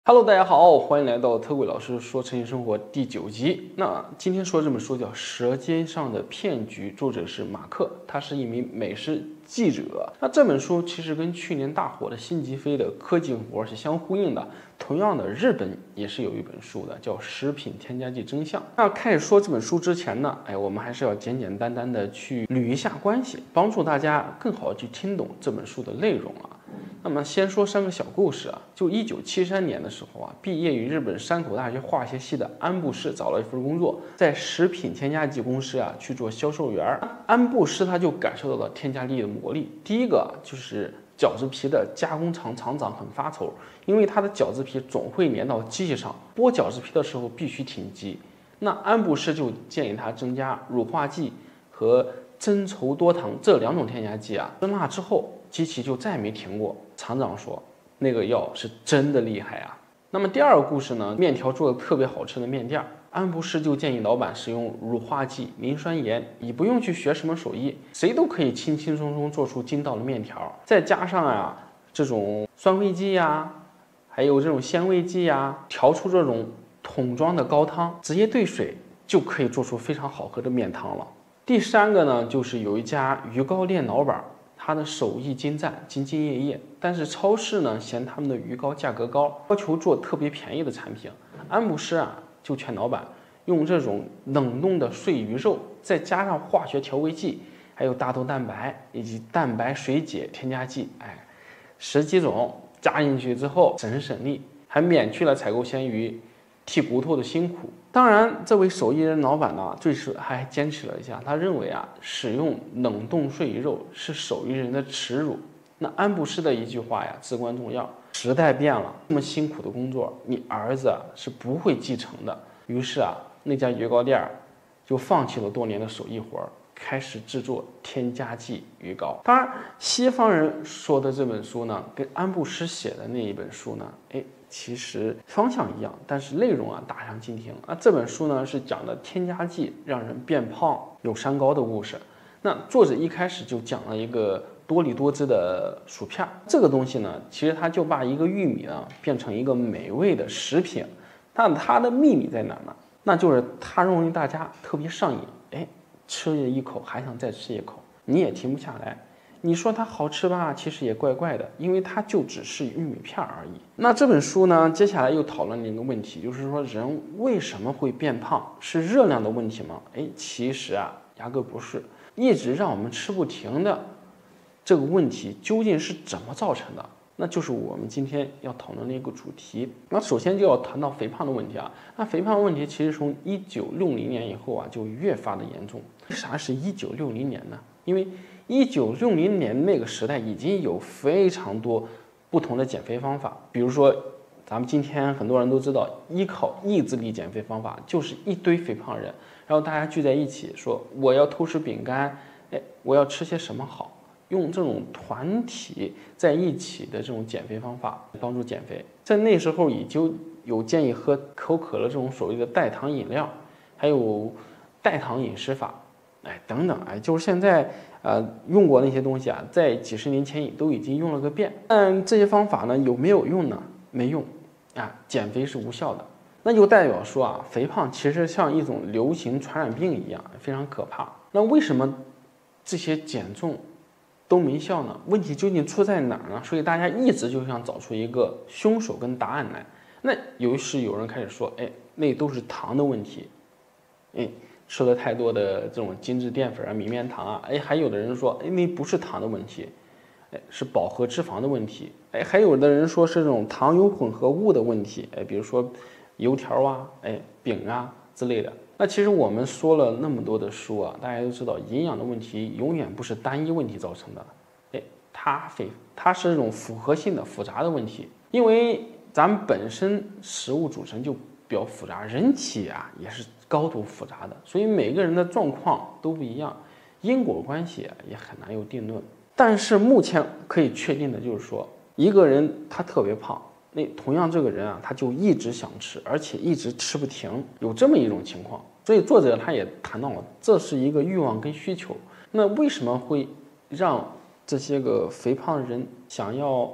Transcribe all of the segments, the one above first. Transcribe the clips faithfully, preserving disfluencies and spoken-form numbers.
Hello，大家好，欢迎来到特贵老师说成瘾生活第九集。那今天说这本书叫《舌尖上的骗局》，作者是马克，他是一名美食记者。那这本书其实跟去年大火的辛吉飞的科技活是相呼应的。同样的，日本也是有一本书的，叫《食品添加剂真相》。那开始说这本书之前呢，哎，我们还是要简简单单的去捋一下关系，帮助大家更好的去听懂这本书的内容啊。那么先说三个小故事啊，就一九七三年的时候啊，毕业于日本山口大学化学系的安布施找了一份工作，在食品添加剂公司啊去做销售员。安布施他就感受到了添加剂的魔力。第一个就是饺子皮的加工厂厂长很发愁，因为他的饺子皮总会粘到机器上，剥饺子皮的时候必须停机。那安布施就建议他增加乳化剂和增稠多糖这两种添加剂啊，增辣之后机器就再没停过。厂长说那个药是真的厉害啊。那么第二个故事呢，面条做的特别好吃的面店，安布施就建议老板使用乳化剂、磷酸盐，你不用去学什么手艺，谁都可以轻轻松松做出筋道的面条。再加上啊这种酸味剂呀，还有这种鲜味剂呀，调出这种桶装的高汤，直接兑水就可以做出非常好喝的面汤了。第三个呢，就是有一家鱼糕店老板，他的手艺精湛，兢兢业业，但是超市呢嫌他们的鱼糕价格高，要求做特别便宜的产品。安布施啊就劝老板用这种冷冻的碎鱼肉，再加上化学调味剂，还有大豆蛋白以及蛋白水解添加剂，哎，十几种加进去之后省省力，还免去了采购鲜鱼剔骨头的辛苦。当然，这位手艺人老板呢，最初还坚持了一下，他认为啊，使用冷冻碎鱼肉是手艺人的耻辱。那安布施的一句话呀，至关重要：时代变了，这么辛苦的工作，你儿子是不会继承的。于是啊，那家鱼糕店就放弃了多年的手艺活，开始制作添加剂鱼糕。当然，西方人说的这本书呢，跟安布施写的那一本书呢，哎。其实方向一样，但是内容啊大相径庭啊。这本书呢是讲的添加剂让人变胖、有三高的故事。那作者一开始就讲了一个多利多汁的薯片，这个东西呢，其实他就把一个玉米呢变成一个美味的食品。但它的秘密在哪呢？那就是它容易大家特别上瘾，哎，吃了一口还想再吃一口，你也停不下来。你说它好吃吧，其实也怪怪的，因为它就只是玉米片而已。那这本书呢，接下来又讨论了一个问题，就是说人为什么会变胖？是热量的问题吗？哎，其实啊，压根不是。一直让我们吃不停的这个问题究竟是怎么造成的？那就是我们今天要讨论的一个主题。那首先就要谈到肥胖的问题啊。那肥胖的问题其实从一九六零年以后啊，就越发的严重。为啥是一九六零年呢？因为一九六零年那个时代已经有非常多不同的减肥方法，比如说咱们今天很多人都知道，依靠意志力减肥方法，就是一堆肥胖人，然后大家聚在一起说我要偷吃饼干，哎，我要吃些什么好，用这种团体在一起的这种减肥方法帮助减肥。在那时候也就有建议喝可口可乐这种所谓的代糖饮料，还有代糖饮食法，哎，等等，哎，就是现在呃用过那些东西啊，在几十年前都已经用了个遍。但这些方法呢有没有用呢？没用啊，减肥是无效的。那就代表说啊，肥胖其实像一种流行传染病一样，非常可怕。那为什么这些减重都没效呢？问题究竟出在哪儿呢？所以大家一直就想找出一个凶手跟答案来。那于是有人开始说，哎，那都是糖的问题，哎。吃了太多的这种精致淀粉啊、米面糖啊，哎，还有的人说，哎，那不是糖的问题，哎，是饱和脂肪的问题，哎，还有的人说是这种糖油混合物的问题，哎，比如说油条啊、哎饼啊之类的。那其实我们说了那么多的书啊，大家都知道，营养的问题永远不是单一问题造成的，哎，它非它是这种复合性的复杂的问题，因为咱们本身食物组成就比较复杂，人体啊也是高度复杂的，所以每个人的状况都不一样，因果关系也很难有定论。但是目前可以确定的就是说，一个人他特别胖，那同样这个人啊，他就一直想吃，而且一直吃不停，有这么一种情况。所以作者他也谈到了，这是一个欲望跟需求。那为什么会让这些个肥胖人想要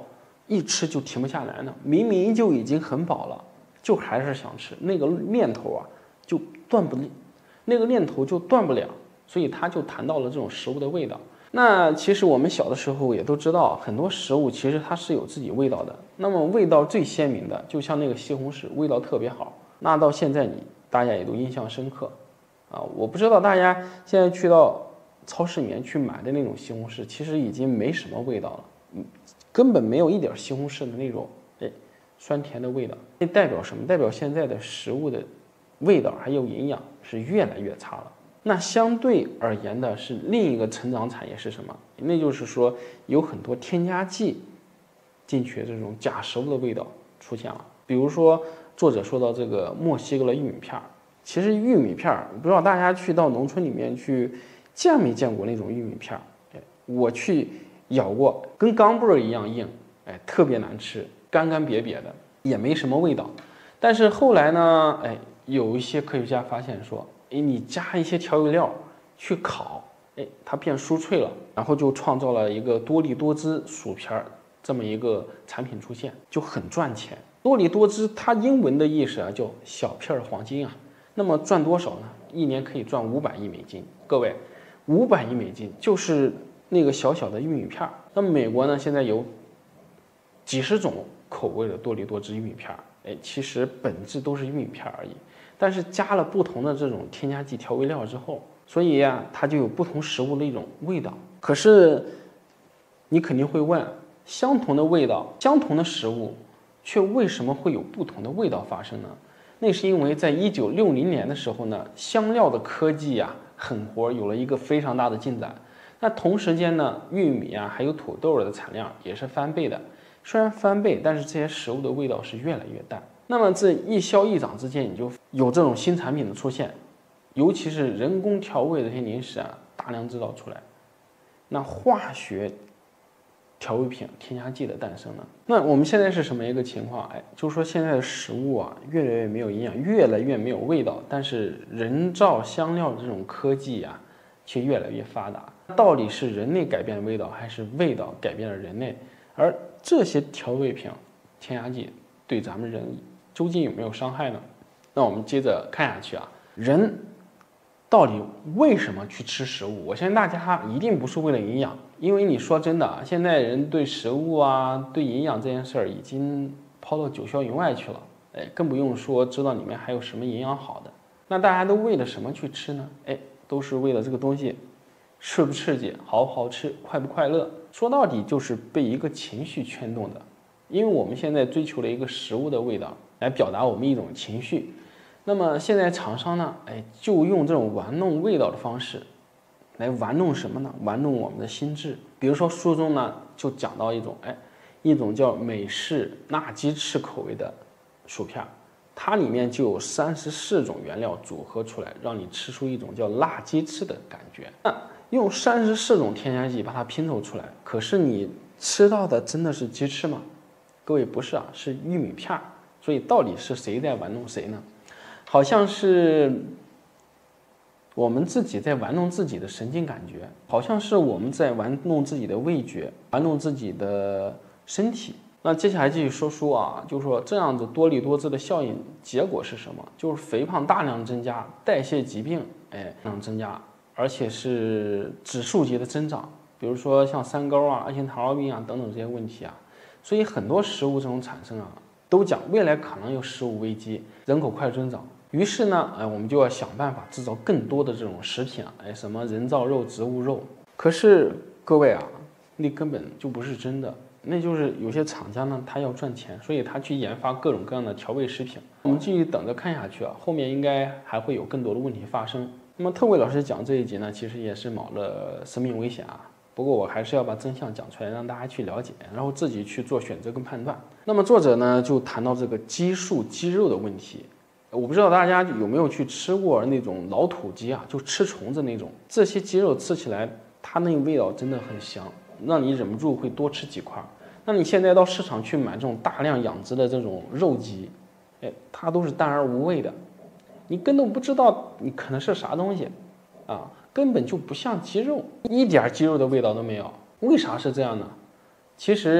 一吃就停不下来呢？明明就已经很饱了，就还是想吃，那个念头啊就断不，那个念头就断不了。所以他就谈到了这种食物的味道。那其实我们小的时候也都知道，很多食物其实它是有自己味道的。那么味道最鲜明的，就像那个西红柿，味道特别好。那到现在你大家也都印象深刻啊！我不知道大家现在去到超市里面去买的那种西红柿，其实已经没什么味道了，嗯，根本没有一点西红柿的那种哎酸甜的味道。这代表什么？代表现在的食物的味道还有营养是越来越差了。那相对而言的是另一个成长产业是什么？那就是说有很多添加剂进去，这种假食物的味道出现了。比如说作者说到这个墨西哥的玉米片，其实玉米片不知道大家去到农村里面去见没见过那种玉米片？哎，我去咬过，跟钢镚一样硬，哎，特别难吃，干干瘪瘪的，也没什么味道。但是后来呢，哎，有一些科学家发现说，哎，你加一些调味料去烤，哎，它变酥脆了，然后就创造了一个多利多滋薯片这么一个产品出现，就很赚钱。多利多滋它英文的意思啊叫小片黄金啊，那么赚多少呢？一年可以赚五百亿美金。各位，五百亿美金就是那个小小的玉米片。那么美国呢，现在有几十种口味的多利多滋玉米片，哎，其实本质都是玉米片而已。但是加了不同的这种添加剂调味料之后，所以呀、啊，它就有不同食物的一种味道。可是你肯定会问，相同的味道，相同的食物，却为什么会有不同的味道发生呢？那是因为在一九六零年的时候呢，香料的科技啊，狠活有了一个非常大的进展。那同时间呢，玉米啊，还有土豆的产量也是翻倍的。虽然翻倍，但是这些食物的味道是越来越淡。那么这一消一长之间，你就有这种新产品的出现，尤其是人工调味的这些零食啊，大量制造出来。那化学调味品、添加剂的诞生呢？那我们现在是什么一个情况？哎，就是说现在的食物啊，越来越没有营养，越来越没有味道。但是人造香料的这种科技啊，却越来越发达。到底是人类改变了味道，还是味道改变了人类？而这些调味品、添加剂对咱们人究竟有没有伤害呢？那我们接着看下去啊，人到底为什么去吃食物？我相信大家一定不是为了营养，因为你说真的啊，现在人对食物啊、对营养这件事儿已经抛到九霄云外去了，哎，更不用说知道里面还有什么营养好的。那大家都为了什么去吃呢？哎，都是为了这个东西刺不刺激、好不好吃、快不快乐。说到底就是被一个情绪牵动的，因为我们现在追求了一个食物的味道来表达我们一种情绪。那么现在厂商呢，哎，就用这种玩弄味道的方式，来玩弄什么呢？玩弄我们的心智。比如说书中呢就讲到一种，哎，一种叫美式辣鸡翅口味的薯片，它里面就有三十四种原料组合出来，让你吃出一种叫辣鸡翅的感觉。那用三十四种添加剂把它拼凑出来，可是你吃到的真的是鸡翅吗？各位不是啊，是玉米片。所以到底是谁在玩弄谁呢？好像是我们自己在玩弄自己的神经感觉，好像是我们在玩弄自己的味觉，玩弄自己的身体。那接下来继续说书啊，就是说这样子多利多滋的效应结果是什么？就是肥胖大量增加，代谢疾病哎大量增加，而且是指数级的增长。比如说像三高啊、二型糖尿病啊等等这些问题啊，所以很多食物这种产生啊，都讲未来可能有食物危机，人口快增长。于是呢，哎，我们就要想办法制造更多的这种食品啊，哎，什么人造肉、植物肉。可是各位啊，那根本就不是真的，那就是有些厂家呢，他要赚钱，所以他去研发各种各样的调味食品。我们继续等着看下去啊，后面应该还会有更多的问题发生。那么特伟老师讲这一集呢，其实也是冒了生命危险啊。不过我还是要把真相讲出来，让大家去了解，然后自己去做选择跟判断。那么作者呢，就谈到这个激素鸡肉的问题。我不知道大家有没有去吃过那种老土鸡啊，就吃虫子那种。这些鸡肉吃起来，它那个味道真的很香，让你忍不住会多吃几块。那你现在到市场去买这种大量养殖的这种肉鸡，哎，它都是淡而无味的，你根本不知道你可能是啥东西，啊，根本就不像鸡肉，一点鸡肉的味道都没有。为啥是这样呢？其实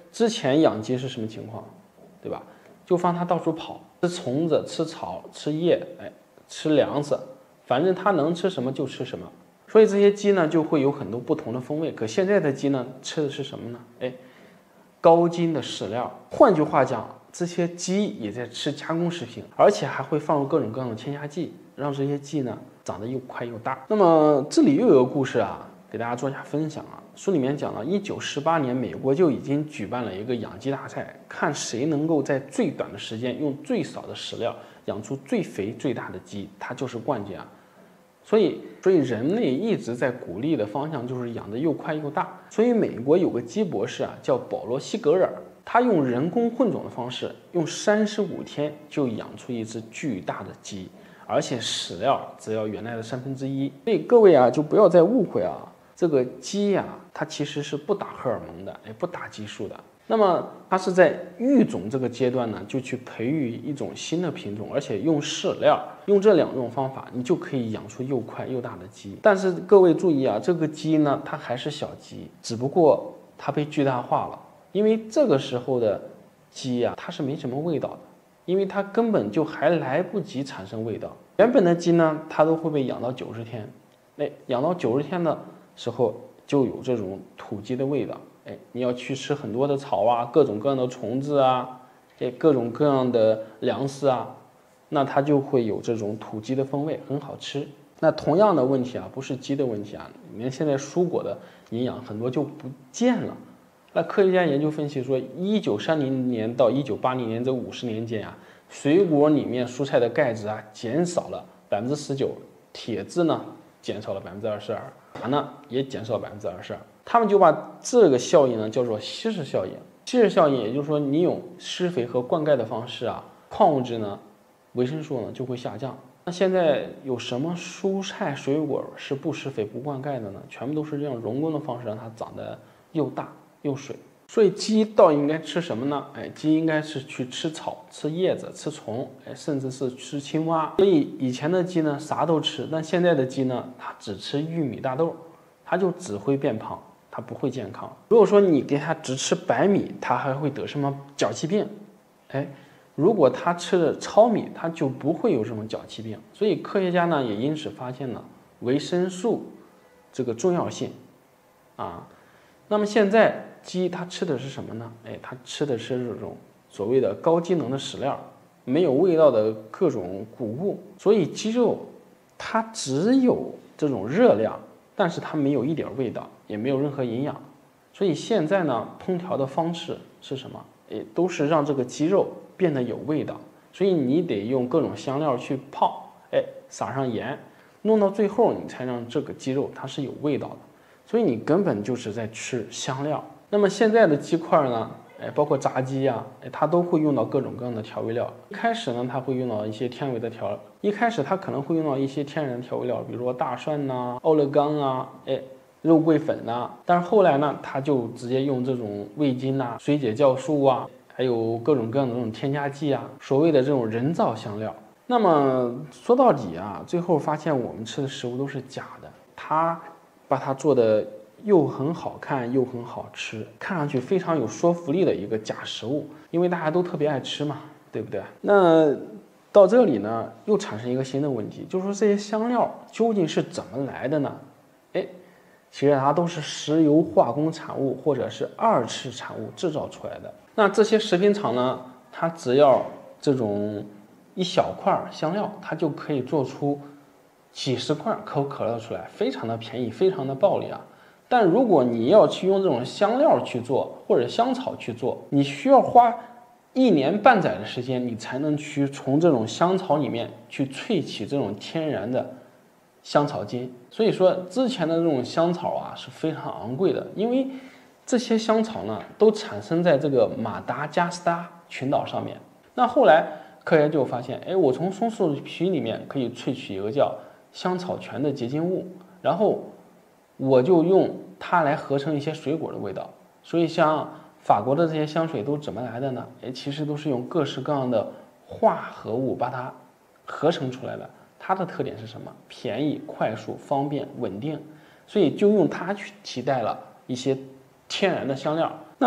之前养鸡是什么情况，对吧？就放它到处跑，吃虫子、吃草、吃叶，哎，吃粮食，反正它能吃什么就吃什么。所以这些鸡呢就会有很多不同的风味。可现在的鸡呢吃的是什么呢？哎，高筋的饲料。换句话讲，这些鸡也在吃加工食品，而且还会放入各种各样的添加剂，让这些鸡呢长得又快又大。那么这里又有个故事啊，给大家做一下分享啊。书里面讲了，一九四八年，美国就已经举办了一个养鸡大赛，看谁能够在最短的时间用最少的饲料养出最肥最大的鸡，它就是冠军啊。所以，所以人类一直在鼓励的方向就是养得又快又大。所以美国有个鸡博士啊，叫保罗·西格尔，他用人工混种的方式，用三十五天就养出一只巨大的鸡，而且饲料只要原来的三分之一。所以各位啊，就不要再误会啊。这个鸡呀、啊，它其实是不打荷尔蒙的，也不打激素的。那么它是在育种这个阶段呢，就去培育一种新的品种，而且用饲料，用这两种方法，你就可以养出又快又大的鸡。但是各位注意啊，这个鸡呢，它还是小鸡，只不过它被巨大化了。因为这个时候的鸡呀、啊，它是没什么味道的，因为它根本就还来不及产生味道。原本的鸡呢，它都会被养到九十天，哎，养到九十天的时候就有这种土鸡的味道，哎，你要去吃很多的草啊，各种各样的虫子啊，哎，各种各样的粮食啊，那它就会有这种土鸡的风味，很好吃。那同样的问题啊，不是鸡的问题啊，你们现在蔬果的营养很多就不见了。那科学家研究分析说，一九三零年到一九八零年这五十年间啊，水果里面蔬菜的钙质啊减少了百分之十九，铁质呢减少了百分之二十二。钯呢也减少了百分之二十二，他们就把这个效应呢叫做稀释效应。稀释效应也就是说，你用施肥和灌溉的方式啊，矿物质呢、维生素呢就会下降。那现在有什么蔬菜水果是不施肥不灌溉的呢？全部都是这样人工的方式让它长得又大又水。所以鸡到底应该吃什么呢？哎，鸡应该是去吃草、吃叶子、吃虫，哎，甚至是吃青蛙。所以以前的鸡呢啥都吃，但现在的鸡呢，它只吃玉米、大豆，它就只会变胖，它不会健康。如果说你给它只吃白米，它还会得什么脚气病？哎，如果它吃的糙米，它就不会有这种脚气病。所以科学家呢也因此发现了维生素这个重要性啊。那么现在鸡它吃的是什么呢？哎，它吃的是这种所谓的高机能的饲料，没有味道的各种谷物。所以鸡肉它只有这种热量，但是它没有一点味道，也没有任何营养。所以现在呢，烹调的方式是什么？哎，都是让这个鸡肉变得有味道。所以你得用各种香料去泡，哎，撒上盐，弄到最后你才让这个鸡肉它是有味道的。所以你根本就是在吃香料。那么现在的鸡块呢，哎，包括炸鸡呀、啊，哎，它都会用到各种各样的调味料。一开始呢，它会用到一些天然的调，一开始它可能会用到一些天然的调味料，比如说大蒜呐、啊、奥勒冈啊，哎，肉桂粉呐、啊。但是后来呢，它就直接用这种味精呐、啊、水解酵素啊，还有各种各样的这种添加剂啊，所谓的这种人造香料。那么说到底啊，最后发现我们吃的食物都是假的，它把它做的又很好看又很好吃，看上去非常有说服力的一个假食物，因为大家都特别爱吃嘛，对不对？那到这里呢，又产生一个新的问题，就是说这些香料究竟是怎么来的呢？哎，其实它都是石油化工产物或者是二次产物制造出来的。那这些食品厂呢，它只要这种一小块香料，它就可以做出几十块可口可乐出来，非常的便宜，非常的暴利啊。但如果你要去用这种香料去做，或者香草去做，你需要花一年半载的时间，你才能去从这种香草里面去萃取这种天然的香草精。所以说之前的这种香草啊是非常昂贵的，因为这些香草呢都产生在这个马达加斯加群岛上面。那后来科学家就发现，哎，我从松树皮里面可以萃取一个叫香草醛的结晶物，然后我就用它来合成一些水果的味道。所以像法国的这些香水都怎么来的呢？哎，其实都是用各式各样的化合物把它合成出来的。它的特点是什么？便宜、快速、方便、稳定。所以就用它去替代了一些天然的香料。那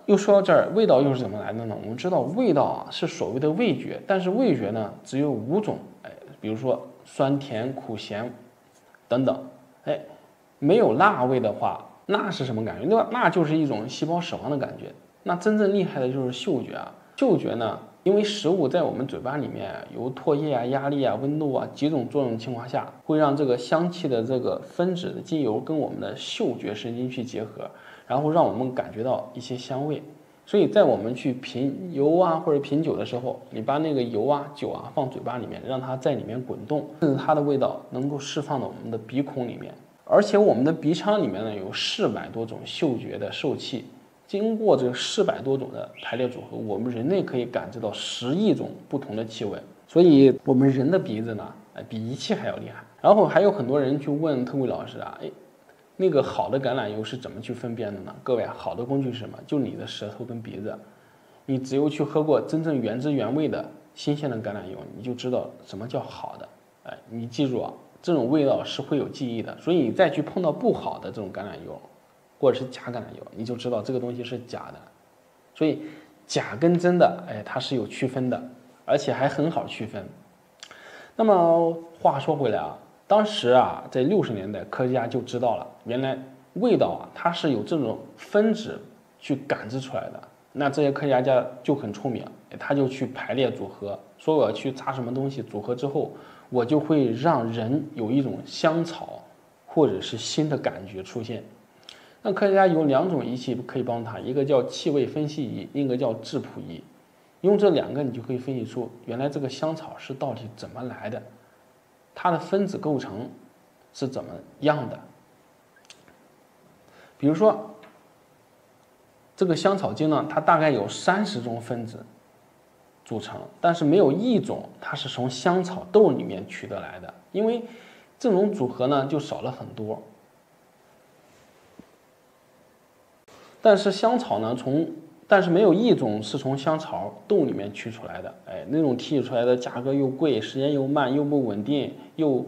又说到这儿，味道又是怎么来的呢？我们知道味道啊是所谓的味觉，但是味觉呢只有五种，哎，比如说酸甜苦咸等等，哎，没有辣味的话，那是什么感觉？对吧？那就是一种细胞死亡的感觉。那真正厉害的就是嗅觉啊，嗅觉呢，因为食物在我们嘴巴里面有唾液啊、压力啊、温度啊几种作用情况下，会让这个香气的这个分子的精油跟我们的嗅觉神经去结合。然后让我们感觉到一些香味，所以在我们去品油啊或者品酒的时候，你把那个油啊酒啊放嘴巴里面，让它在里面滚动，甚至它的味道能够释放到我们的鼻孔里面。而且我们的鼻腔里面呢有四百多种嗅觉的受器，经过这四百多种的排列组合，我们人类可以感知到十亿种不同的气味。所以我们人的鼻子呢，比仪器还要厉害。然后还有很多人去问特贵老师啊，哎。那个好的橄榄油是怎么去分辨的呢？各位，好的工具是什么？就你的舌头跟鼻子。你只有去喝过真正原汁原味的新鲜的橄榄油，你就知道什么叫好的。哎，你记住啊，这种味道是会有记忆的。所以你再去碰到不好的这种橄榄油，或者是假橄榄油，你就知道这个东西是假的。所以假跟真的，哎，它是有区分的，而且还很好区分。那么话说回来啊。当时啊，在六十年代，科学家就知道了，原来味道啊，它是有这种分子去感知出来的。那这些科学家就很聪明，他就去排列组合，说我要去查什么东西，组合之后，我就会让人有一种香草或者是新的感觉出现。那科学家有两种仪器可以帮他，一个叫气味分析仪，另一个叫质谱仪。用这两个，你就可以分析出原来这个香草是到底怎么来的。它的分子构成是怎么样的？比如说，这个香草精呢，它大概有三十种分子组成，但是没有一种它是从香草豆里面取得来的，因为这种组合呢就少了很多。但是香草呢，从但是没有一种是从香草豆里面取出来的，哎，那种提取出来的价格又贵，时间又慢，又不稳定，又，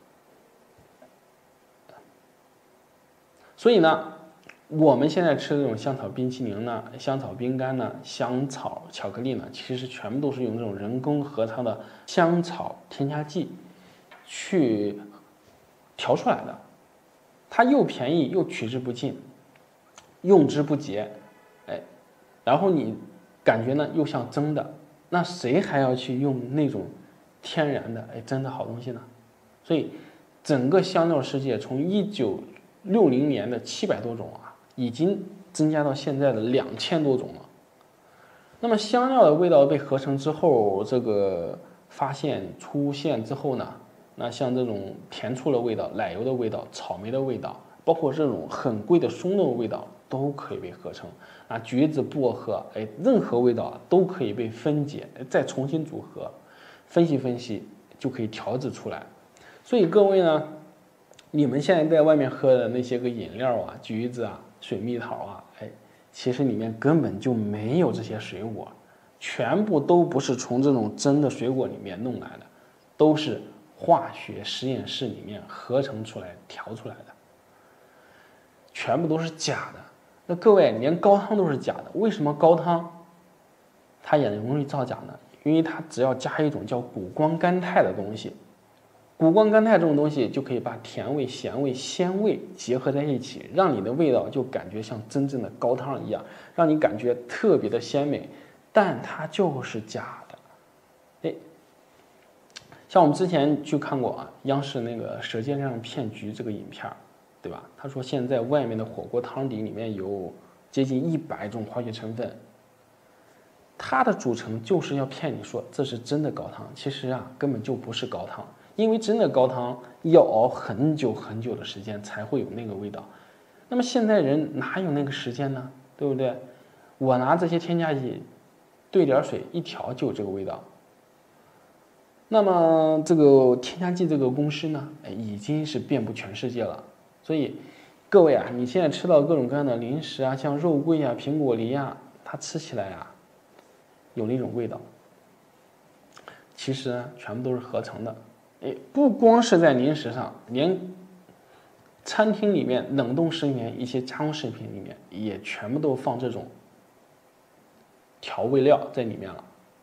所以呢，我们现在吃的这种香草冰淇淋呢、香草冰干呢、香草巧克力呢，其实全部都是用这种人工合成的香草添加剂去调出来的，它又便宜又取之不尽，用之不竭，哎。然后你感觉呢又像真的，那谁还要去用那种天然的哎真的好东西呢？所以整个香料世界从一九六零年的七百多种啊，已经增加到现在的两千多种了。那么香料的味道被合成之后，这个发现出现之后呢，那像这种甜醋的味道、奶油的味道、草莓的味道，包括这种很贵的松露的味道，都可以被合成。啊，橘子、薄荷，哎，任何味道都可以被分解，再重新组合，分析分析就可以调制出来。所以各位呢，你们现在在外面喝的那些个饮料啊，橘子啊、水蜜桃啊，哎，其实里面根本就没有这些水果，全部都不是从这种真的水果里面弄来的，都是化学实验室里面合成出来、调出来的，全部都是假的。那各位，连高汤都是假的，为什么高汤它也容易造假呢？因为它只要加一种叫谷胱甘肽的东西，谷胱甘肽这种东西就可以把甜味、咸味、鲜味结合在一起，让你的味道就感觉像真正的高汤一样，让你感觉特别的鲜美，但它就是假的。哎，像我们之前去看过啊，央视那个《舌尖上骗局》这个影片，对吧？他说现在外面的火锅汤底里面有接近一百种化学成分，它的组成就是要骗你说这是真的高汤，其实啊根本就不是高汤，因为真的高汤要熬很久很久的时间才会有那个味道。那么现在人哪有那个时间呢？对不对？我拿这些添加剂兑点水一调就有这个味道。那么这个添加剂这个公司呢，哎，已经是遍布全世界了。所以，各位啊，你现在吃到各种各样的零食啊，像肉桂啊、苹果梨啊，它吃起来啊，有那种味道。其实呢，全部都是合成的。哎，不光是在零食上，连餐厅里面冷冻食品、一些加工食品里面，也全部都放这种调味料在里面了。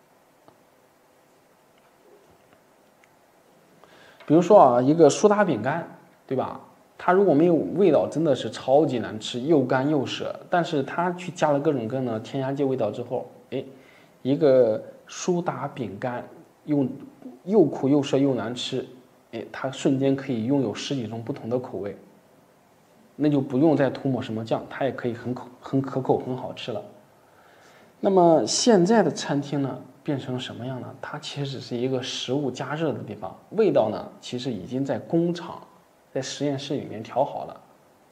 比如说啊，一个苏打饼干，对吧？它如果没有味道，真的是超级难吃，又干又涩。但是它去加了各种各样的添加剂味道之后，哎，一个苏打饼干又又苦又涩又难吃，哎，它瞬间可以拥有十几种不同的口味，那就不用再涂抹什么酱，它也可以很口很可口很好吃了。那么现在的餐厅呢，变成什么样呢？它其实只是一个食物加热的地方，味道呢，其实已经在工厂、在实验室里面调好了。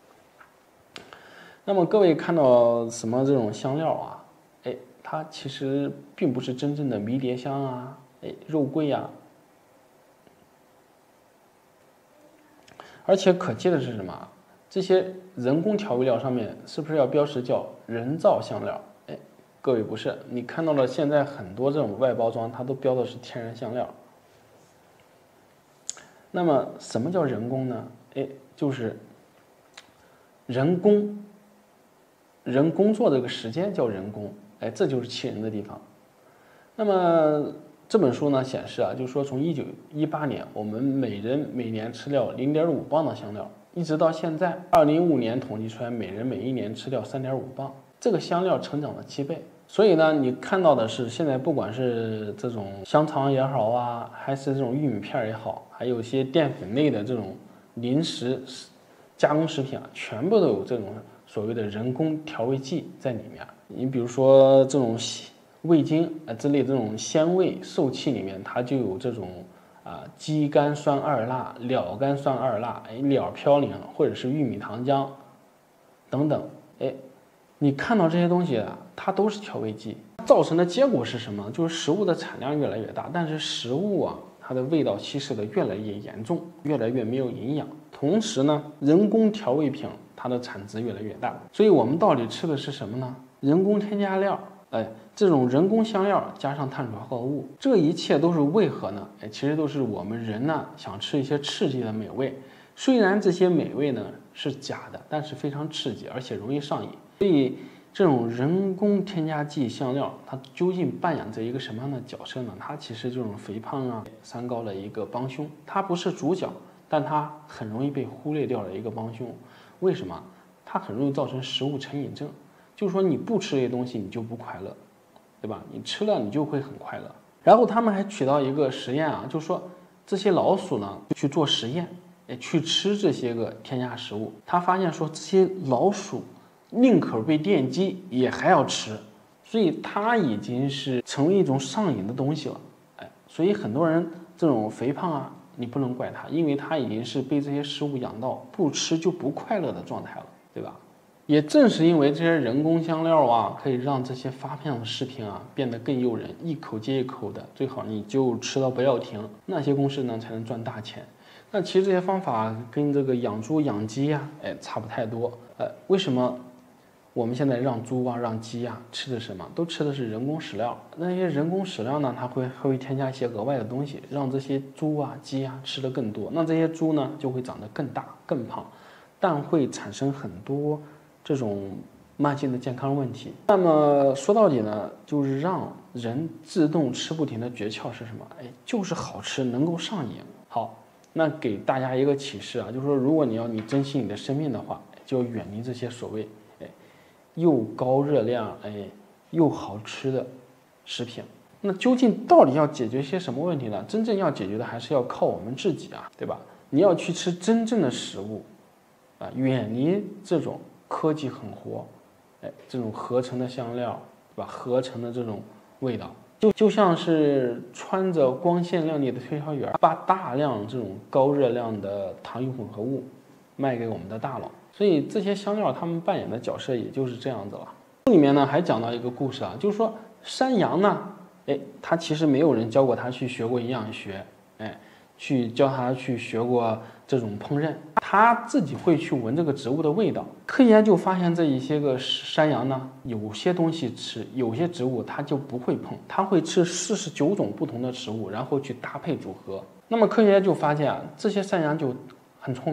那么各位看到什么这种香料啊？哎，它其实并不是真正的迷迭香啊，哎，肉桂啊。而且可气的是什么？这些人工调味料上面是不是要标识叫人造香料？哎，各位不是，你看到了现在很多这种外包装，它都标的是天然香料。那么什么叫人工呢？哎，就是人工，人工作这个时间叫人工，哎，这就是气人的地方。那么这本书呢显示啊，就是说从一九一八年，我们每人每年吃掉零点五磅的香料，一直到现在二零一五年统计出来，每人每一年吃掉三点五磅，这个香料成长了七倍。所以呢，你看到的是现在不管是这种香肠也好啊，还是这种玉米片也好，还有一些淀粉类的这种零食加工食品啊，全部都有这种所谓的人工调味剂在里面。你比如说这种味精啊之类这种鲜味受器里面，它就有这种啊鸡肝酸二钠、鸟肝酸二钠、哎鸟嘌呤或者是玉米糖浆等等，哎。你看到这些东西啊，它都是调味剂，造成的结果是什么？就是食物的产量越来越大，但是食物啊，它的味道稀释的越来越严重，越来越没有营养。同时呢，人工调味品它的产值越来越大。所以我们到底吃的是什么呢？人工添加料，哎，这种人工香料加上碳水化合物，这一切都是为何呢？哎，其实都是我们人呢想吃一些刺激的美味，虽然这些美味呢是假的，但是非常刺激，而且容易上瘾。所以，这种人工添加剂香料，它究竟扮演着一个什么样的角色呢？它其实这种肥胖啊、三高的一个帮凶，它不是主角，但它很容易被忽略掉的一个帮凶。为什么？它很容易造成食物成瘾症，就是说你不吃这些东西，你就不快乐，对吧？你吃了，你就会很快乐。然后他们还取到一个实验啊，就是说这些老鼠呢去做实验，哎，去吃这些个添加食物，他发现说这些老鼠宁可被电击也还要吃，所以它已经是成为一种上瘾的东西了。哎，所以很多人这种肥胖啊，你不能怪他，因为他已经是被这些食物养到不吃就不快乐的状态了，对吧？也正是因为这些人工香料啊，可以让这些发胖的食品啊变得更诱人，一口接一口的，最好你就吃到不要停。那些公司呢才能赚大钱。那其实这些方法跟这个养猪养鸡呀、啊，哎，差不太多。呃，为什么？我们现在让猪啊、让鸡啊吃的什么？都吃的是人工饲料。那些人工饲料呢，它会会添加一些额外的东西，让这些猪啊、鸡啊吃的更多。那这些猪呢，就会长得更大、更胖，但会产生很多这种慢性的健康问题。那么说到底呢，就是让人自动吃不停的诀窍是什么？哎，就是好吃，能够上瘾。好，那给大家一个启示啊，就是说，如果你要你珍惜你的生命的话，就要远离这些所谓又高热量哎又好吃的食品。那究竟到底要解决些什么问题呢？真正要解决的还是要靠我们自己啊，对吧？你要去吃真正的食物啊，远离这种科技狠活，哎，这种合成的香料，对吧？合成的这种味道，就就像是穿着光鲜亮丽的推销员，把大量这种高热量的糖油混合物卖给我们的大脑。所以这些香料他们扮演的角色也就是这样子了。书里面呢还讲到一个故事啊，就是说山羊呢，哎，它其实没有人教过它去学过营养学，哎，去教它去学过这种烹饪，它自己会去闻这个植物的味道。科学家就发现这一些个山羊呢，有些东西吃，有些植物它就不会碰，它会吃四十九种不同的食物，然后去搭配组合。那么科学家就发现啊，这些山羊就很聪明。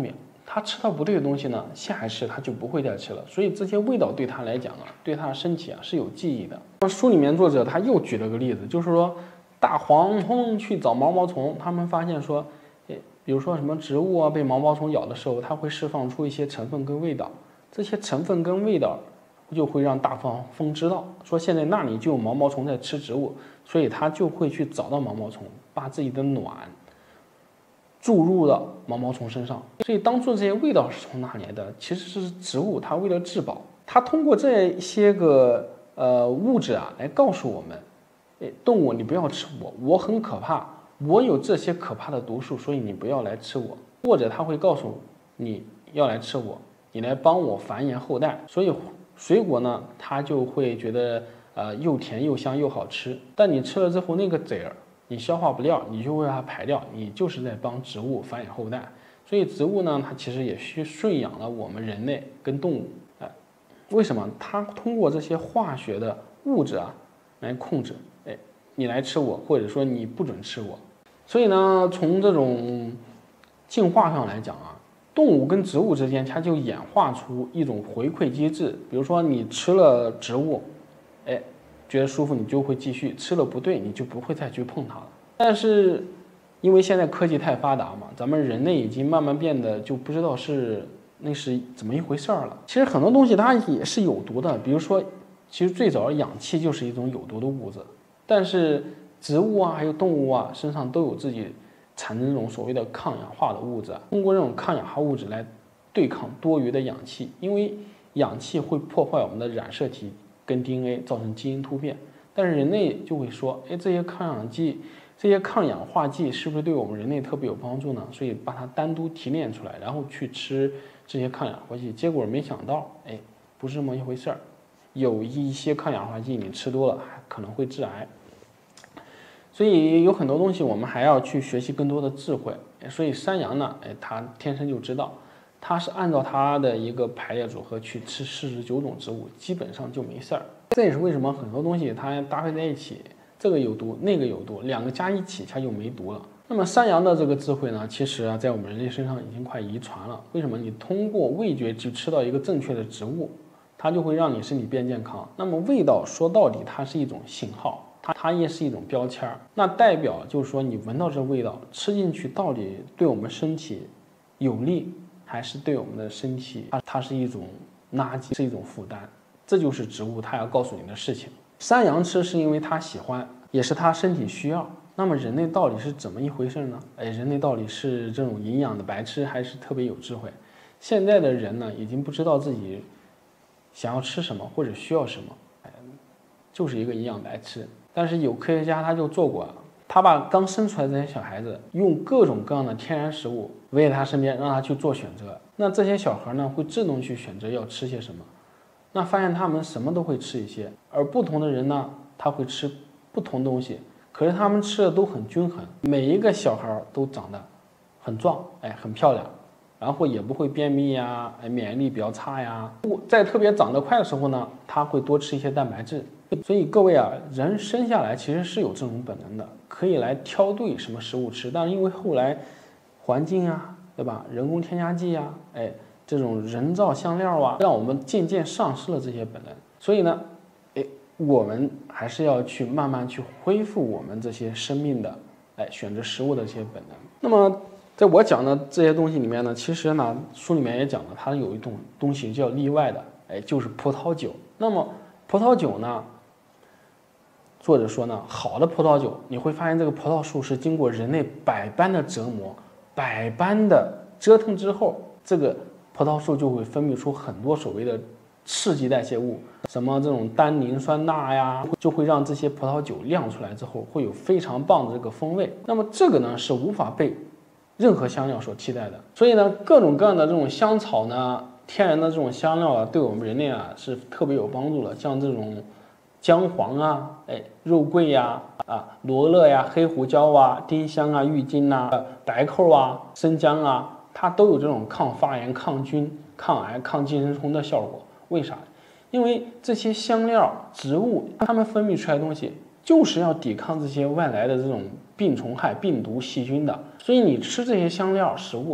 他吃到不对的东西呢，下一次他就不会再吃了。所以这些味道对他来讲啊，对他的身体啊是有记忆的。那书里面作者他又举了个例子，就是说大黄蜂去找毛毛虫，他们发现说，诶，比如说什么植物啊被毛毛虫咬的时候，它会释放出一些成分跟味道，这些成分跟味道就会让大黄蜂知道，说现在那里就有毛毛虫在吃植物，所以它就会去找到毛毛虫，把自己的卵注入到毛毛虫身上。所以当初这些味道是从哪来的？其实是植物它为了自保，它通过这些个呃物质啊来告诉我们，哎，动物你不要吃我，我很可怕，我有这些可怕的毒素，所以你不要来吃我。或者它会告诉你要来吃我，你来帮我繁衍后代。所以水果呢，它就会觉得呃又甜又香又好吃，但你吃了之后那个籽儿你消化不掉，你就会把它排掉，你就是在帮植物繁衍后代。所以植物呢，它其实也是驯养了我们人类跟动物。哎，为什么？它通过这些化学的物质啊来控制，哎，你来吃我，或者说你不准吃我。所以呢，从这种进化上来讲啊，动物跟植物之间，它就演化出一种回馈机制。比如说你吃了植物，哎，觉得舒服，你就会继续吃了，不对，你就不会再去碰它了。但是因为现在科技太发达嘛，咱们人类已经慢慢变得就不知道是那是怎么一回事儿了。其实很多东西它也是有毒的，比如说，其实最早氧气就是一种有毒的物质，但是植物啊还有动物啊身上都有自己产生这种所谓的抗氧化的物质，通过这种抗氧化物质来对抗多余的氧气，因为氧气会破坏我们的染色体跟 D N A， 造成基因突变。但是人类就会说，哎，这些抗氧剂、这些抗氧化剂是不是对我们人类特别有帮助呢？所以把它单独提炼出来，然后去吃这些抗氧化剂。结果没想到，哎，不是这么一回事儿。有一些抗氧化剂你吃多了，还可能会致癌。所以有很多东西我们还要去学习更多的智慧。所以山羊呢，哎，它天生就知道，它是按照它的一个排列组合去吃四十九种植物，基本上就没事儿。这也是为什么很多东西它搭配在一起，这个有毒，那个有毒，两个加一起它就没毒了。那么山羊的这个智慧呢，其实啊，在我们人类身上已经快遗传了。为什么？你通过味觉去吃到一个正确的植物，它就会让你身体变健康。那么味道说到底，它是一种信号。它它也是一种标签儿，那代表就是说你闻到这味道，吃进去到底对我们身体有利，还是对我们的身体它它是一种垃圾，是一种负担。这就是植物它要告诉你的事情。山羊吃是因为它喜欢，也是它身体需要。那么人类到底是怎么一回事呢？哎，人类到底是这种营养的白痴，还是特别有智慧？现在的人呢，已经不知道自己想要吃什么或者需要什么，哎，就是一个营养白痴。但是有科学家他就做过，他把刚生出来的这些小孩子用各种各样的天然食物围在他身边，让他去做选择。那这些小孩呢，会自动去选择要吃些什么。那发现他们什么都会吃一些，而不同的人呢，他会吃不同东西，可是他们吃的都很均衡，每一个小孩都长得很壮，哎，很漂亮，然后也不会便秘呀，哎，免疫力比较差呀。在特别长得快的时候呢，他会多吃一些蛋白质。所以各位啊，人生下来其实是有这种本能的，可以来挑对什么食物吃。但是因为后来环境啊，对吧？人工添加剂啊，哎，这种人造香料啊，让我们渐渐丧失了这些本能。所以呢，哎，我们还是要去慢慢去恢复我们这些生命的，哎，选择食物的这些本能。那么在我讲的这些东西里面呢，其实呢，书里面也讲了，它有一种东西叫例外的，哎，就是葡萄酒。那么葡萄酒呢？作者说呢，好的葡萄酒，你会发现这个葡萄树是经过人类百般的折磨、百般的折腾之后，这个葡萄树就会分泌出很多所谓的刺激代谢物，什么这种单宁酸钠呀，就会让这些葡萄酒酿出来之后会有非常棒的这个风味。那么这个呢是无法被任何香料所替代的。所以呢，各种各样的这种香草呢，天然的这种香料啊，对我们人类啊是特别有帮助的。像这种姜黄啊，哎，肉桂呀、啊，啊，罗勒呀、黑胡椒啊、丁香啊、郁金呐、啊、白蔻啊、生姜啊，它都有这种抗发炎、抗菌、抗癌、抗寄生虫的效果。为啥？因为这些香料、植物，它们分泌出来的东西，就是要抵抗这些外来的这种病虫害、病毒、细菌的。所以你吃这些香料食物，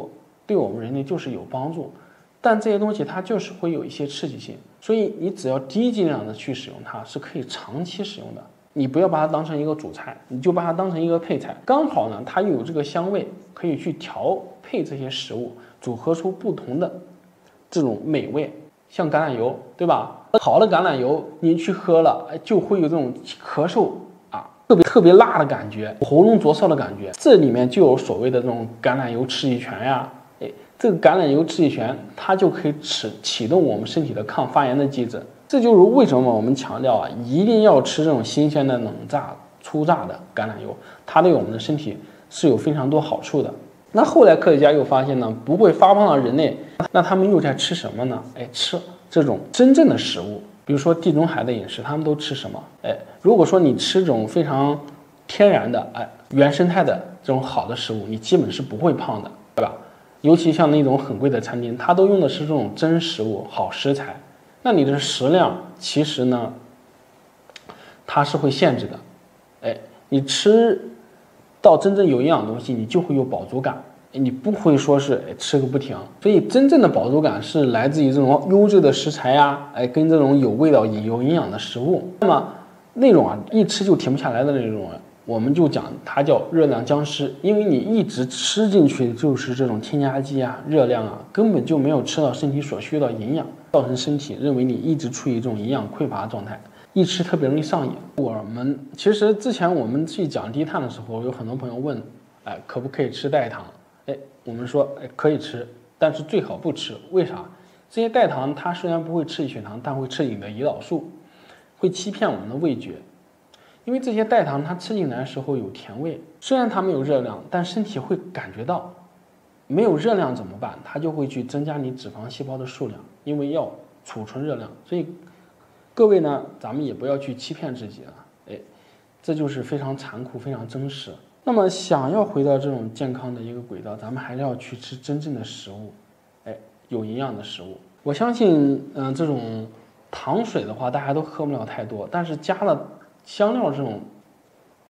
对我们人类就是有帮助，但这些东西它就是会有一些刺激性，所以你只要低剂量的去使用它，是可以长期使用的。你不要把它当成一个主菜，你就把它当成一个配菜，刚好呢，它又有这个香味，可以去调配这些食物，组合出不同的这种美味。像橄榄油，对吧？好的橄榄油，你去喝了，就会有这种咳嗽啊，特别特别辣的感觉，喉咙灼烧的感觉。这里面就有所谓的这种橄榄油刺激泉呀，哎，这个橄榄油刺激泉，它就可以启启动我们身体的抗发炎的机制。这就是为什么我们强调啊，一定要吃这种新鲜的冷榨、初榨的橄榄油，它对我们的身体是有非常多好处的。那后来科学家又发现呢，不会发胖的人类，那他们又在吃什么呢？哎，吃这种真正的食物，比如说地中海的饮食，他们都吃什么？哎，如果说你吃这种非常天然的、哎原生态的这种好的食物，你基本是不会胖的，对吧？尤其像那种很贵的餐厅，它都用的是这种真食物、好食材，那你的食量其实呢，它是会限制的。哎，你吃到真正有营养的东西，你就会有饱足感，你不会说是哎吃个不停。所以真正的饱足感是来自于这种优质的食材呀，哎，跟这种有味道、有营养的食物。那么那种啊，一吃就停不下来的那种，我们就讲它叫热量僵尸，因为你一直吃进去就是这种添加剂啊、热量啊，根本就没有吃到身体所需要的营养，造成身体认为你一直处于这种营养匮乏状态。一吃特别容易上瘾。我们其实之前我们去讲低碳的时候，有很多朋友问，哎，可不可以吃代糖？哎，我们说，哎，可以吃，但是最好不吃。为啥？这些代糖它虽然不会刺激血糖，但会刺激你的胰岛素，会欺骗我们的味觉。因为这些代糖它吃进来的时候有甜味，虽然它没有热量，但身体会感觉到。没有热量怎么办？它就会去增加你脂肪细胞的数量，因为要储存热量，所以。各位呢，咱们也不要去欺骗自己了，哎，这就是非常残酷、非常真实。那么，想要回到这种健康的一个轨道，咱们还是要去吃真正的食物，哎，有营养的食物。我相信，嗯、呃，这种糖水的话，大家都喝不了太多，但是加了香料这种